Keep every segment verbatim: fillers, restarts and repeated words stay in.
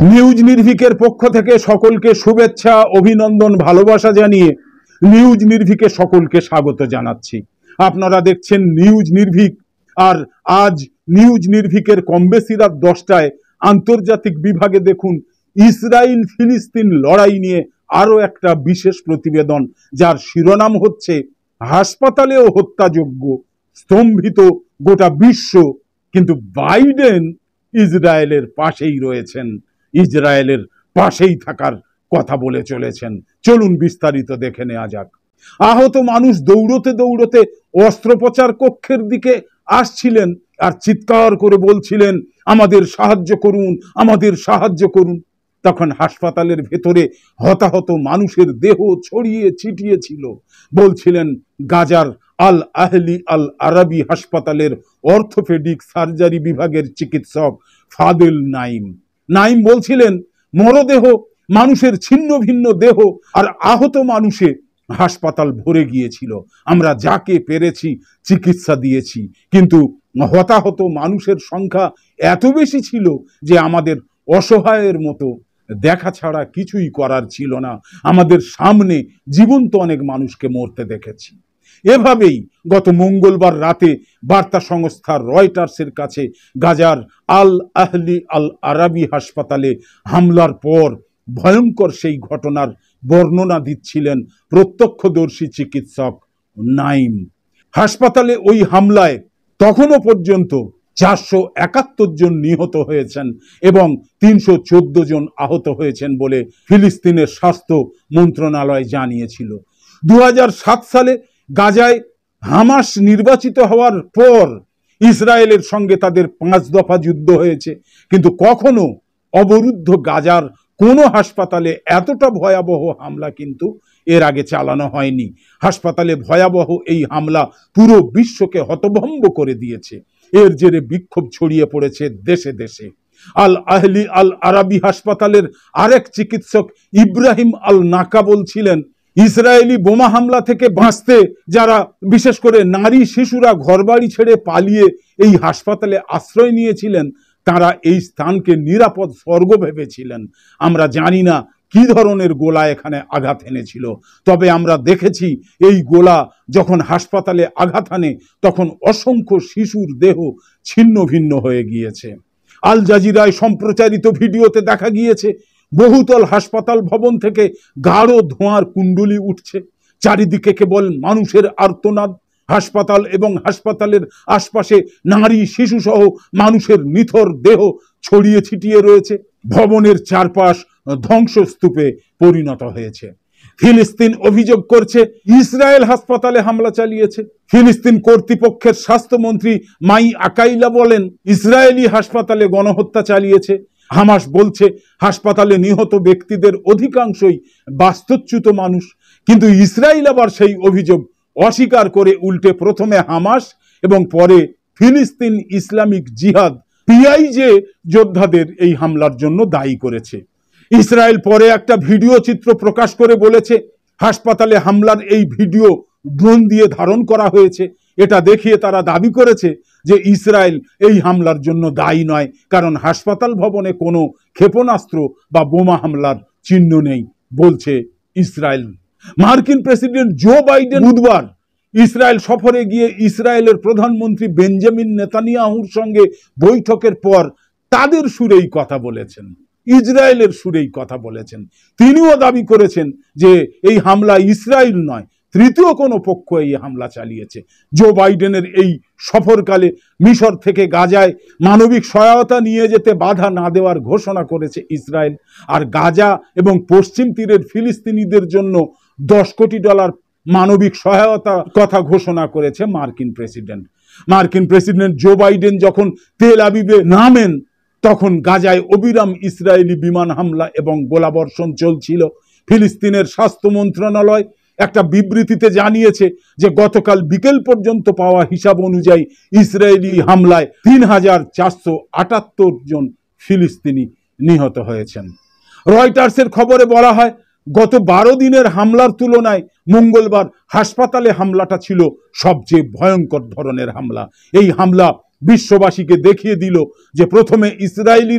News নির্ভীকের পক্ষ থেকে সকলকে শুভেচ্ছা, অভিনন্দন, ভালোবাসা জানিয়ে নিউজ নির্ভীকে সকলকে স্বাগত জানাচ্ছি। আপনারা দেখছেন নিউজ নির্ভীক, আর আজ নিউজ নির্ভীকের কমবেশি রাত দশটায় আন্তর্জাতিক বিভাগে দেখুন ইসরায়েল ফিলিস্তিন লড়াই নিয়ে আরো একটা বিশেষ প্রতিবেদন, যার শিরোনাম হচ্ছে হাসপাতালেও হত্যাযোগ্য, স্তম্ভিত গোটা বিশ্ব, কিন্তু বাইডেন ইসরায়েলের পাশেই রয়েছেন, ইসরায়েলের পাশেই থাকার কথা বলে চলেছেন। চলুন বিস্তারিত দেখে নেওয়া যাক। আহত মানুষ দৌড়তে দৌড়তে অস্ত্রোপচার কক্ষের দিকে আসছিলেন আর চিৎকার করে বলছিলেন, আমাদের সাহায্য করুন, আমাদের সাহায্য করুন। তখন হাসপাতালের ভেতরে হতাহত মানুষের দেহ ছড়িয়ে ছিটিয়ে ছিল। বলছিলেন গাজার আল আহলি আল আরাবি হাসপাতালের অর্থোপেডিক সার্জারি বিভাগের চিকিৎসক ফাদেল নাইম। নাইম বলছিলেন, মরদেহ, মানুষের ছিন্ন ভিন্ন দেহ আর আহত মানুষে হাসপাতাল ভরে গিয়েছিল। আমরা যাকে পেরেছি চিকিৎসা দিয়েছি, কিন্তু হতাহত মানুষের সংখ্যা এত বেশি ছিল যে আমাদের অসহায়ের মতো দেখা ছাড়া কিছুই করার ছিল না। আমাদের সামনে জীবন্ত অনেক মানুষকে মরতে দেখেছি। এভাবেই গত মঙ্গলবার রাতে বার্তা সংস্থা রয়টার্সের কাছে গাজার আল আহলি আল আরাবি হাসপাতালে হামলার পর ভয়ঙ্কর সেই ঘটনার বর্ণনা দিচ্ছিলেন প্রত্যক্ষদর্শী চিকিৎসক নাইম। হাসপাতালে ওই হামলায় তখনও পর্যন্ত চারশো একাত্তর জন নিহত হয়েছেন এবং তিনশো চোদ্দ জন আহত হয়েছেন বলে ফিলিস্তিনের স্বাস্থ্য মন্ত্রণালয় জানিয়েছিল। দু হাজার সাত সালে গাজায় হামাস নির্বাচিত হওয়ার পর ইসরায়েলের সঙ্গে তাদের পাঁচ দফা যুদ্ধ হয়েছে, কিন্তু কখনো অবরুদ্ধ গাজার কোনো হাসপাতালে এতটা ভয়াবহ হামলা কিন্তু এর আগে চালানো হয়নি। হাসপাতালে ভয়াবহ এই হামলা পুরো বিশ্বকে হতভম্ব করে দিয়েছে। এর জেরে বিক্ষোভ ছড়িয়ে পড়েছে দেশে দেশে। আল আহলি আল আরাবি হাসপাতালের আরেক চিকিৎসক ইব্রাহিম আল নাকা বলছিলেন, ইসরায়েলি বোমা হামলা থেকে বাঁচতে যারা, বিশেষ করে নারী শিশুরা ঘরবাড়ি ছেড়ে পালিয়ে এই হাসপাতালে আশ্রয় নিয়েছিলেন, তারা এই স্থানকে নিরাপদ স্বর্গ ভেবেছিলেন। আমরা জানি না কি ধরনের গোলা এখানে আঘাত এনেছিল, তবে আমরা দেখেছি এই গোলা যখন হাসপাতালে আঘাত আনে তখন অসংখ্য শিশুর দেহ ছিন্ন ভিন্ন হয়ে গিয়েছে। আল জাজিরায় সম্প্রচারিত ভিডিওতে দেখা গিয়েছে বহুতল হাসপাতাল ভবন থেকে গাঢ় ধোঁয়ার কুণ্ডলি উঠছে। চারিদিকে কেবল মানুষের আর্তনাদ। হাসপাতাল এবং হাসপাতালের আশপাশে নারী শিশু সহ মানুষের নিথর দেহ ছড়িয়ে ছিটিয়ে রয়েছে। ভবনের চারপাশ ধ্বংসস্তূপে পরিণত হয়েছে। ফিলিস্তিন অভিযোগ করছে ইসরায়েল হাসপাতালে হামলা চালিয়েছে। ফিলিস্তিন কর্তৃপক্ষের স্বাস্থ্যমন্ত্রী মাই আকাইলা বলেন, ইসরায়েলি হাসপাতালে গণহত্যা চালিয়েছে। হামাস বলছে হাসপাতালে নিহত ব্যক্তিদের অধিকাংশই বাস্তুচ্যুত মানুষ, কিন্তু ইসরায়েল আবার সেই অভিযোগ অস্বীকার করে উল্টে প্রথমে হামাস এবং পরে ফিলিস্তিন ইসলামিক জিহাদ পিআইজে যোদ্ধাদের এই হামলার জন্য দায়ী করেছে। ইসরায়েল পরে একটা ভিডিও চিত্র প্রকাশ করে বলেছে হাসপাতালে হামলার এই ভিডিও ড্রোন দিয়ে ধারণ করা হয়েছে। এটা দেখিয়ে তারা দাবি করেছে যে ইসরায়েল এই হামলার জন্য দায়ী নয়, কারণ হাসপাতাল ভবনে কোনো ক্ষেপণাস্ত্র বা বোমা হামলার চিহ্ন নেই বলছে ইসরায়েল। মার্কিন প্রেসিডেন্ট জো বাইডেন বুধবার ইসরায়েল সফরে গিয়ে ইসরায়েলের প্রধানমন্ত্রী বেঞ্জামিন নেতানিয়াহুর সঙ্গে বৈঠকের পর তাদের সুরেই কথা বলেছেন, ইসরায়েলের সুরেই কথা বলেছেন। তিনিও দাবি করেছেন যে এই হামলা ইসরায়েল নয়, তৃতীয় কোনো পক্ষ এই হামলা চালিয়েছে। জো বাইডেনের এই সফরকালে মিশর থেকে গাজায় মানবিক সহায়তা নিয়ে যেতে বাধা না দেওয়ার ঘোষণা করেছে ইসরায়েল, আর গাজা এবং পশ্চিম তীরের ফিলিস্তিনিদের জন্য দশ কোটি ডলার মানবিক সহায়তা কথা ঘোষণা করেছে মার্কিন প্রেসিডেন্ট। মার্কিন প্রেসিডেন্ট জো বাইডেন যখন তেল আবিবে নামেন তখন গাজায় অবিরাম ইসরায়েলি বিমান হামলা এবং গোলাবর্ষণ চলছিল। ফিলিস্তিনের স্বাস্থ্য মন্ত্রণালয় একটা বিবৃতিতে জানিয়েছে যে গতকাল বিকেল পর্যন্ত পাওয়া হিসাব অনুযায়ী ইসরায়েলি হামলায় তিন হাজার চারশো আটাত্তর জন ফিলিস্তিনি নিহত হয়েছেন। রয়টার্সের খবরে বলা হয়, গত বারো দিনের হামলার তুলনায় মঙ্গলবার হাসপাতালে হামলাটা ছিল সবচেয়ে ভয়ঙ্কর ধরনের হামলা। এই হামলা বিশ্ববাসীকে দেখিয়ে দিল যে প্রথমে ইসরায়েলিরা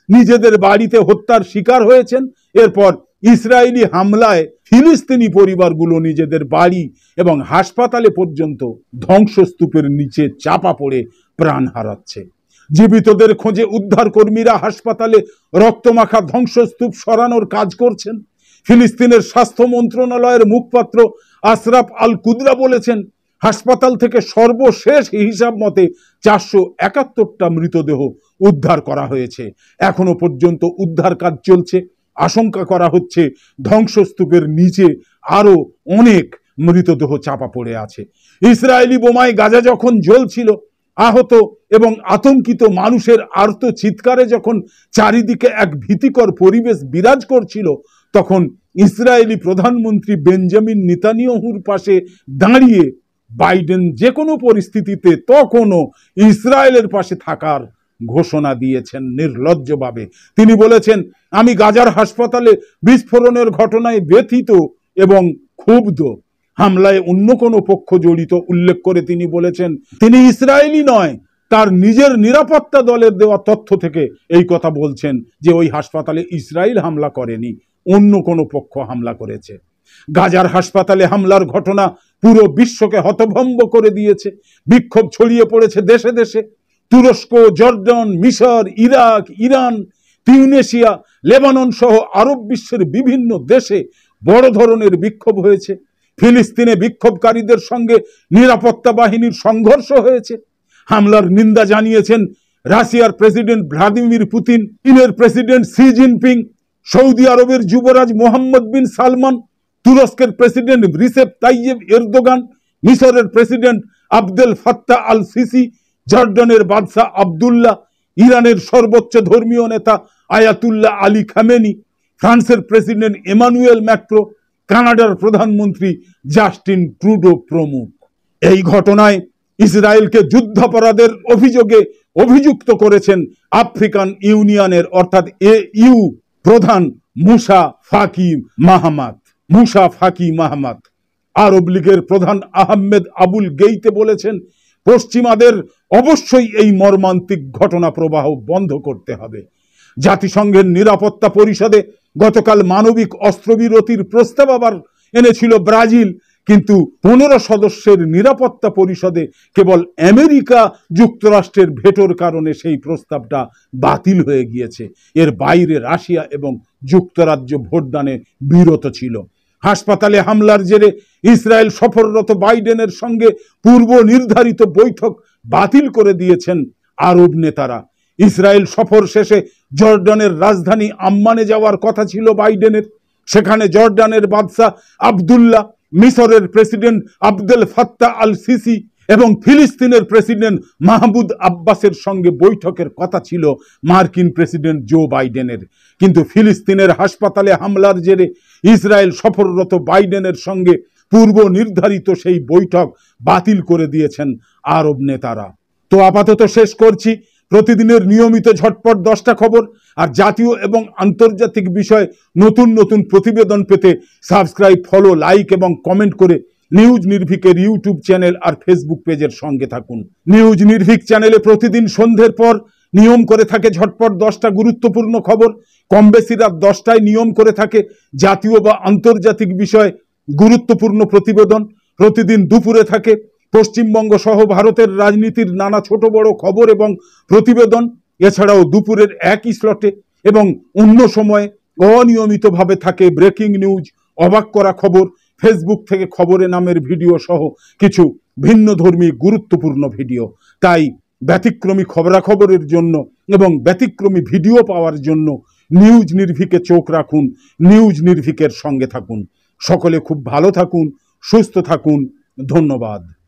নিজেদের বাড়িতে হত্যার শিকার হয়েছেন। এরপর ইসরায়েলি হামলায় ফিলিস্তিনি পরিবারগুলো নিজেদের বাড়ি এবং হাসপাতালে পর্যন্ত ধ্বংসস্তূপের নিচে চাপা পড়ে প্রাণ হারাচ্ছে। জীবিতদের খোঁজে উদ্ধার কর্মীরা হাসপাতালে রক্তমাখা ধ্বংসস্তূপ সরানোর কাজ করছেন। ফিলিস্তিনের স্বাস্থ্য মন্ত্রণালয়ের মুখপাত্র আশরাফ আল কুদরা বলেছেন, হাসপাতাল থেকে সর্বশেষ হিসাব মতে চারশো একাত্তরটা মৃতদেহ উদ্ধার করা হয়েছে। এখনো পর্যন্ত উদ্ধার কাজ চলছে। আশঙ্কা করা হচ্ছে ধ্বংসস্তূপের নিচে আরো অনেক মৃতদেহ চাপা পড়ে আছে। ইসরায়েলি বোমায় গাজা যখন জ্বলছিল, আহত এবং আতঙ্কিত মানুষের আর্ত চিৎকারে যখন চারিদিকে এক ভীতিকর পরিবেশ বিরাজ করছিল, তখন ইসরায়েলি প্রধানমন্ত্রী বেঞ্জামিন নেতানিয়াহুর পাশে দাঁড়িয়ে বাইডেন যে কোনো পরিস্থিতিতে তখনও ইসরায়েলের পাশে থাকার ঘোষণা দিয়েছেন নির্লজ্জভাবে। তিনি বলেছেন, আমি গাজার হাসপাতালে বিস্ফোরণের ঘটনায় ব্যথিত এবং ক্ষুব্ধ। হামলায় অন্য কোনো পক্ষ জড়িত উল্লেখ করে তিনি বলেছেন, তিনি ইসরায়েলি নয়, তার নিজের নিরাপত্তা দলের দেওয়া তথ্য থেকে এই কথা বলছেন যে ওই হাসপাতালে ইসরায়েল হামলা করেনি, অন্য কোনো পক্ষ হামলা করেছে। গাজার হাসপাতালে হামলার ঘটনা পুরো বিশ্বকে হতভম্ব করে দিয়েছে। বিক্ষোভ ছড়িয়ে পড়েছে দেশে দেশে। তুরস্ক, জর্ডান, মিশর, ইরাক, ইরান, তিউনেশিয়া, লেবানন সহ আরব বিশ্বের বিভিন্ন দেশে বড় ধরনের বিক্ষোভ হয়েছে। ফিলিস্তিনে বিক্ষোভকারীদের সঙ্গে নিরাপত্তা বাহিনীর সংঘর্ষ হয়েছে। হামলার নিন্দা জানিয়েছেন রাশিয়ার প্রেসিডেন্ট ভ্লাদিমির পুতিন, চীনের প্রেসিডেন্ট শি জিনপিং, সৌদি আরবের যুবরাজ মোহাম্মদ বিন সালমান, তুরস্কের প্রেসিডেন্ট রিসেপ তাইয়েব এরদোগান, মিশরের president Abdel Fattah al Sisi, জর্ডানের বাদশাহ আবদুল্লাহ, ইরানের সর্বোচ্চ ধর্মীয় নেতা আয়াতুল্লাহ আলী খামেনি, ফ্রান্সের প্রেসিডেন্ট এমানুয়েল ম্যাক্রো, কানাডার প্রধানমন্ত্রী জাস্টিন ট্রুডো প্রমুখ। এই ঘটনায় ইসরায়েলকে যুদ্ধাপরাধের অভিযোগে অভিযুক্ত করেছেন আফ্রিকান ইউনিয়নের অর্থাৎ এ ইউ প্রধান মুসা ফাকি মাহমাদ মুসা ফাকি মাহমাদ আরব লীগের প্রধান আহমেদ আবুল গেইতে বলেছেন, পশ্চিমাদের অবশ্যই এই মর্মান্তিক ঘটনা প্রবাহ বন্ধ করতে হবে। জাতিসংঘের নিরাপত্তা পরিষদে গতকাল মানবিক অস্ত্রবিরতির প্রস্তাব আবার এনেছিল ব্রাজিল, কিন্তু পনেরো সদস্যের নিরাপত্তা পরিষদে কেবল আমেরিকা যুক্তরাষ্ট্রের ভেটোর কারণে সেই প্রস্তাবটা বাতিল হয়ে গিয়েছে। এর বাইরে রাশিয়া এবং যুক্তরাজ্য ভোটদানে বিরত ছিল। হাসপাতালে হামলার জেরে ইসরায়েল সফররত বাইডেনের সঙ্গে পূর্ব নির্ধারিত বৈঠক বাতিল করে দিয়েছেন আরব নেতারা। ইসরায়েল সফর শেষে জর্ডানের রাজধানী আম্মানে যাওয়ার কথা ছিল বাইডেনের। সেখানে জর্ডানের বাদশাহ আবদুল্লাহ, মিশরের president Abdel Fattah al Sisi এবং ফিলিস্তিনের প্রেসিডেন্ট মাহমুদ আব্বাসের সঙ্গে বৈঠকের কথা ছিল মার্কিন প্রেসিডেন্ট জো বাইডেনের। কিন্তু ফিলিস্তিনের হাসপাতালে হামলার জেরে ইসরায়েল সফররত বাইডেনের সঙ্গে পূর্ব নির্ধারিত সেই বৈঠক বাতিল করে দিয়েছেন আরব নেতারা। তো আপাতত শেষ করছি। প্রতিদিনের নিয়মিত ঝটপট দশটা খবর আর জাতীয় এবং আন্তর্জাতিক বিষয়ে নতুন নতুন প্রতিবেদন পেতে সাবস্ক্রাইব, ফলো, লাইক এবং কমেন্ট করে নিউজ নির্ভীকের ইউটিউব চ্যানেল আর ফেসবুক পেজের সঙ্গে থাকুন। নিউজ নির্ভীক চ্যানেলে প্রতিদিন সন্ধ্যের পর নিয়ম করে থাকে ঝটপট দশটা গুরুত্বপূর্ণ খবর। কম বেশি রাত দশটায় নিয়ম করে থাকে জাতীয় বা আন্তর্জাতিক বিষয়ে গুরুত্বপূর্ণ প্রতিবেদন। প্রতিদিন দুপুরে থাকে পশ্চিমবঙ্গ সহ ভারতের রাজনীতির নানা ছোট বড় খবর এবং প্রতিবেদন। এছাড়াও দুপুরের একই স্লটে এবং অন্য সময়ে অনিয়মিতভাবে থাকে ব্রেকিং নিউজ, অবাক করা খবর, ফেসবুক থেকে খবরে নামের ভিডিও সহ কিছু ভিন্নধর্মী গুরুত্বপূর্ণ ভিডিও। তাই ব্যতিক্রমী খবরাখবরের জন্য এবং ব্যতিক্রমী ভিডিও পাওয়ার জন্য নিউজ নির্ভীকে চোখ রাখুন, নিউজ নির্ভীকের সঙ্গে থাকুন। সকলে খুব ভালো থাকুন, সুস্থ থাকুন। ধন্যবাদ।